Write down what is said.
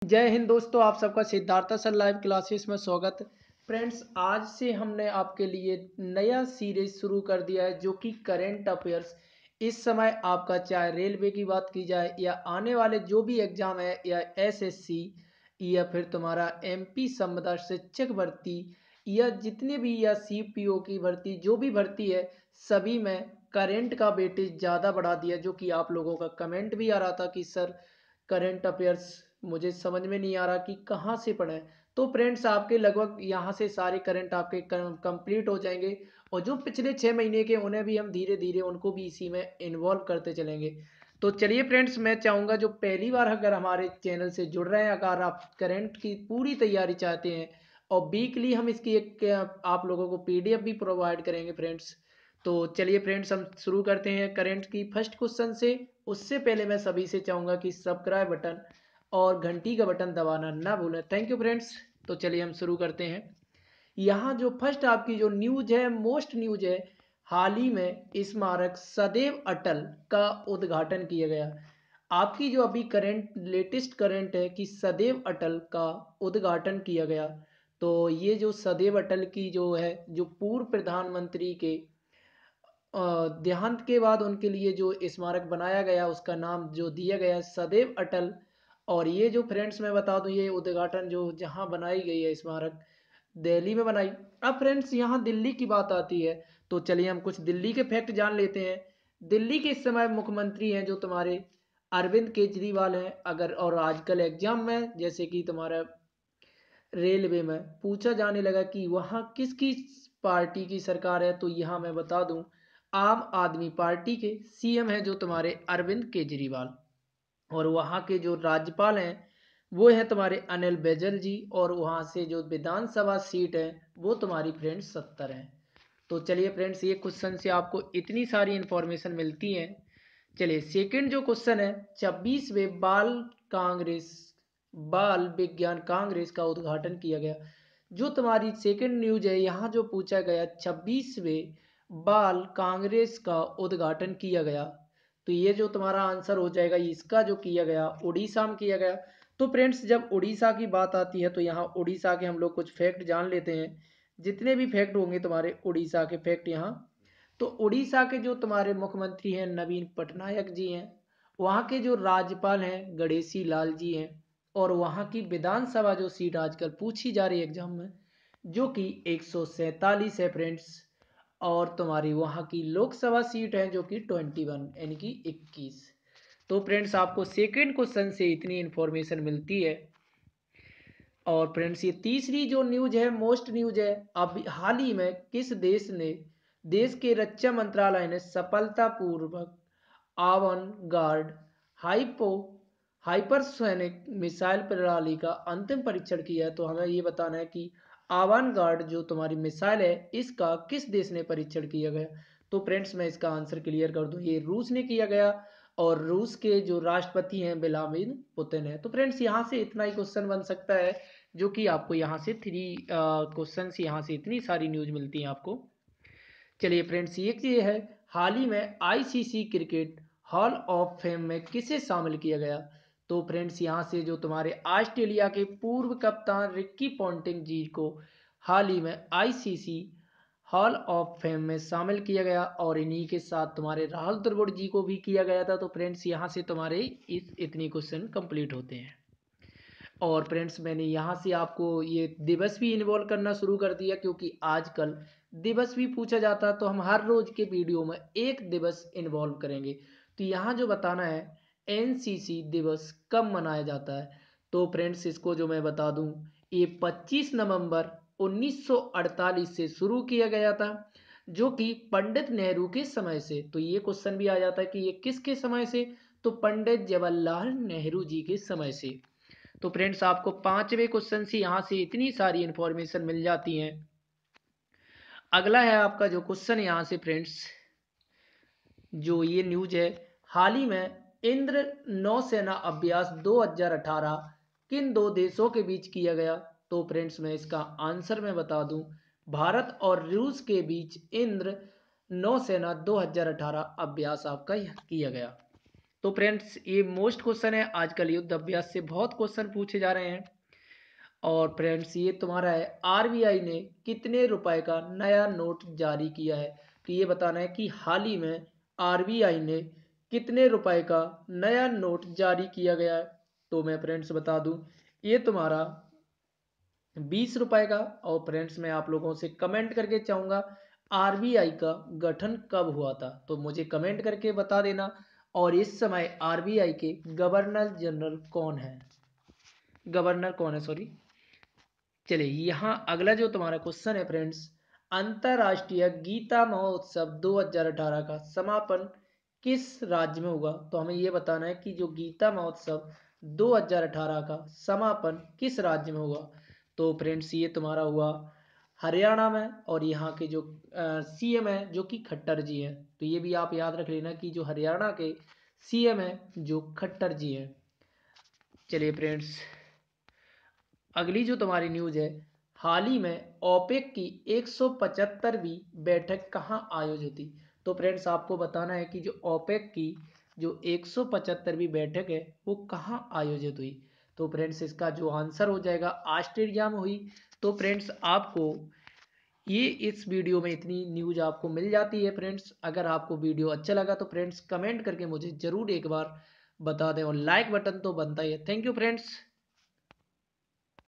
जय हिंद दोस्तों, आप सबका सिद्धार्थ सर लाइव क्लासेस में स्वागत है। फ्रेंड्स, आज से हमने आपके लिए नया सीरीज शुरू कर दिया है जो कि करेंट अफेयर्स। इस समय आपका चाहे रेलवे की बात की जाए या आने वाले जो भी एग्जाम है या एसएससी या फिर तुम्हारा एमपी संविदा शिक्षक भर्ती या जितने भी या सीपीओ की भर्ती जो भी भर्ती है सभी में करेंट का वेटेज ज़्यादा बढ़ा दिया, जो कि आप लोगों का कमेंट भी आ रहा था कि सर करंट अफेयर्स मुझे समझ में नहीं आ रहा कि कहाँ से पढ़ें। तो फ्रेंड्स, आपके लगभग यहाँ से सारे करंट आपके कंप्लीट हो जाएंगे और जो पिछले 6 महीने के उन्हें भी हम धीरे धीरे उनको भी इसी में इन्वॉल्व करते चलेंगे। तो चलिए फ्रेंड्स, मैं चाहूँगा जो पहली बार अगर हमारे चैनल से जुड़ रहे हैं, अगर आप करंट की पूरी तैयारी चाहते हैं और वीकली हम इसकी एक आप लोगों को पीडीएफ भी प्रोवाइड करेंगे फ्रेंड्स। तो चलिए फ्रेंड्स, हम शुरू करते हैं करंट की फर्स्ट क्वेश्चन से। उससे पहले मैं सभी से चाहूँगा कि सब्सक्राइब बटन और घंटी का बटन दबाना ना भूलें। Thank you friends. तो चलिए हम शुरू करते हैं। यहाँ जो फर्स्ट आपकी जो न्यूज है, मोस्ट न्यूज है, हाल ही में स्मारक सदैव अटल का उद्घाटन किया गया। आपकी जो अभी करंट लेटेस्ट करंट है कि सदैव अटल का उद्घाटन किया गया। तो ये जो सदैव अटल की जो है, जो पूर्व प्रधानमंत्री के देहांत के बाद उनके लिए जो स्मारक बनाया गया उसका नाम जो दिया गया सदैव अटल। और ये जो फ्रेंड्स मैं बता दूं, ये उद्घाटन जो जहां बनाई गई है स्मारक दिल्ली में बनाई। अब फ्रेंड्स, यहाँ दिल्ली की बात आती है तो चलिए हम कुछ दिल्ली के फैक्ट जान लेते हैं। दिल्ली के इस समय मुख्यमंत्री हैं जो तुम्हारे अरविंद केजरीवाल हैं। अगर और आजकल एग्जाम में जैसे कि तुम्हारा रेलवे में पूछा जाने लगा कि वहाँ किसकी पार्टी की सरकार है, तो यहाँ मैं बता दूं आम आदमी पार्टी के सीएम है जो तुम्हारे अरविंद केजरीवाल। और वहाँ के जो राज्यपाल हैं वो हैं तुम्हारे अनिल बैजल जी। और वहाँ से जो विधानसभा सीट है वो तुम्हारी फ्रेंड्स 70 है। तो चलिए फ्रेंड्स, ये क्वेश्चन से आपको इतनी सारी इंफॉर्मेशन मिलती है। चलिए सेकंड जो क्वेश्चन है, 26वें बाल विज्ञान कांग्रेस का उद्घाटन किया गया। जो तुम्हारी सेकंड न्यूज है, यहाँ जो पूछा गया 26वें बाल कांग्रेस का उद्घाटन किया गया, तो ये जो तुम्हारा आंसर हो जाएगा इसका जो किया गया उड़ीसा में किया गया। तो फ्रेंड्स, जब उड़ीसा की बात आती है तो यहाँ उड़ीसा के हम लोग कुछ फैक्ट जान लेते हैं। जितने भी फैक्ट होंगे तुम्हारे उड़ीसा के फैक्ट यहाँ। तो उड़ीसा के जो तुम्हारे मुख्यमंत्री हैं नवीन पटनायक जी हैं। वहाँ के जो राज्यपाल हैं गणेशी लाल जी हैं। और वहाँ की विधानसभा जो सीट आजकल पूछी जा रही है एग्जाम में, जो कि 147 है फ्रेंड्स। और तुम्हारी वहाँ की लोकसभा सीट है जो कि 21 यानी कि 21। तो फ्रेंड्स, आपको सेकेंड क्वेश्चन से इतनी इंफॉर्मेशन मिलती है। और फ्रेंड्स, ये तीसरी जो न्यूज है, मोस्ट न्यूज है, अब हाल ही में किस देश के रक्षा मंत्रालय ने सफलतापूर्वक आवन गार्ड हाइपो हाइपरसोनिक मिसाइल प्रणाली का अंतिम परीक्षण किया है। तो हमें ये बताना है कि आवन गार्ड जो तुम्हारी मिसाइल है इसका किस देश ने परीक्षण किया गया। तो फ्रेंड्स, मैं इसका आंसर क्लियर कर दूं, ये रूस ने किया गया। और रूस के जो राष्ट्रपति हैं व्लादिमीर पुतिन है। तो फ्रेंड्स, यहाँ से इतना ही क्वेश्चन बन सकता है, जो कि आपको यहाँ से थ्री क्वेश्चन यहाँ से इतनी सारी न्यूज मिलती है आपको। चलिए फ्रेंड्स, ये है हाल ही में ICC cricket hall of fame में किसे शामिल किया गया। तो फ्रेंड्स, यहाँ से जो तुम्हारे ऑस्ट्रेलिया के पूर्व कप्तान रिक्की पॉन्टिंग जी को हाल ही में आईसीसी हॉल ऑफ फेम में शामिल किया गया। और इन्हीं के साथ तुम्हारे राहुल द्रविड़ जी को भी किया गया था। तो फ्रेंड्स, यहाँ से तुम्हारे इतनी क्वेश्चन कंप्लीट होते हैं। और फ्रेंड्स, मैंने यहाँ से आपको ये दिवस भी इन्वॉल्व करना शुरू कर दिया, क्योंकि आजकल दिवस भी पूछा जाता है तो हम हर रोज के वीडियो में एक दिवस इन्वॉल्व करेंगे। तो यहाँ जो बताना है एनसीसी दिवस कब मनाया जाता है। तो फ्रेंड्स, इसको जो मैं बता दूं, ये 25 नवंबर 1948 से शुरू किया गया था, जो कि पंडित नेहरू के समय से। तो ये क्वेश्चन भी आ जाता है कि ये किसके समय से, तो पंडित जवाहरलाल नेहरू जी के समय से। तो फ्रेंड्स, आपको पांचवें क्वेश्चन से यहाँ से इतनी सारी इंफॉर्मेशन मिल जाती है। अगला है आपका जो क्वेश्चन यहाँ से फ्रेंड्स, जो ये न्यूज है, हाल ही में इंद्र नौसेना अभ्यास 2018 किन दो देशों के बीच किया गया। तो फ्रेंड्स, मैं इसका आंसर मैं बता दूं, भारत और रूस के बीच इंद्र नौसेना 2018 अभ्यास आपका किया गया। तो फ्रेंड्स ये मोस्ट क्वेश्चन है, आजकल युद्ध अभ्यास से बहुत क्वेश्चन पूछे जा रहे हैं। और फ्रेंड्स ये तुम्हारा है, आरबीआई ने कितने रुपए का नया नोट जारी किया है? तो ये बताना है कि हाल ही में आरबीआई ने कितने रुपए का नया नोट जारी किया गया है। तो मैं फ्रेंड्स बता दूं, ये तुम्हारा 20 रुपए का। और फ्रेंड्स मैं आप लोगों से कमेंट करके चाहूंगा, आरबीआई का गठन कब हुआ था? तो मुझे कमेंट करके बता देना। और इस समय आरबीआई के गवर्नर जनरल कौन है? गवर्नर कौन है, सॉरी। चलिए यहाँ अगला जो तुम्हारा क्वेश्चन है फ्रेंड्स, अंतरराष्ट्रीय गीता महोत्सव 2018 का समापन किस राज्य में होगा? तो हमें ये बताना है कि जो गीता महोत्सव 2018 का समापन किस राज्य में होगा। तो फ्रेंड्स ये तुम्हारा हुआ हरियाणा में, और यहाँ के जो सीएम है जो कि खट्टर जी हैं। तो ये भी आप याद रख लेना कि जो हरियाणा के सीएम है जो खट्टर जी हैं। चलिए फ्रेंड्स अगली जो तुम्हारी न्यूज है, हाल ही में ओपेक की 175वीं बैठक कहाँ आयोजित हुई? तो फ्रेंड्स आपको बताना है कि जो ओपेक की जो 175वीं बैठक है वो कहाँ आयोजित हुई। तो फ्रेंड्स इसका जो आंसर हो जाएगा ऑस्ट्रेलिया में हुई। तो फ्रेंड्स आपको ये इस वीडियो में इतनी न्यूज आपको मिल जाती है। फ्रेंड्स अगर आपको वीडियो अच्छा लगा तो फ्रेंड्स कमेंट करके मुझे ज़रूर एक बार बता दें, और लाइक बटन तो बनता ही है। Thank you friends.